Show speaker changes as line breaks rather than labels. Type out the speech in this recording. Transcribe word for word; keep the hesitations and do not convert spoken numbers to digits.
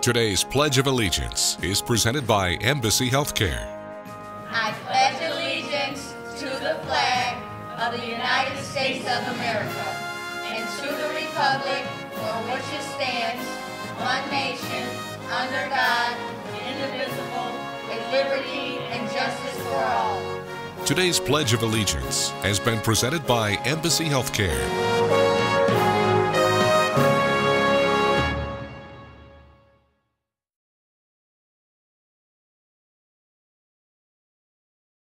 Today's Pledge of Allegiance is presented by Embassy Healthcare.
I pledge allegiance to the flag of the United States of America and to the republic for which it stands, one nation, under God, indivisible, with liberty and justice for all.
Today's Pledge of Allegiance has been presented by Embassy Healthcare.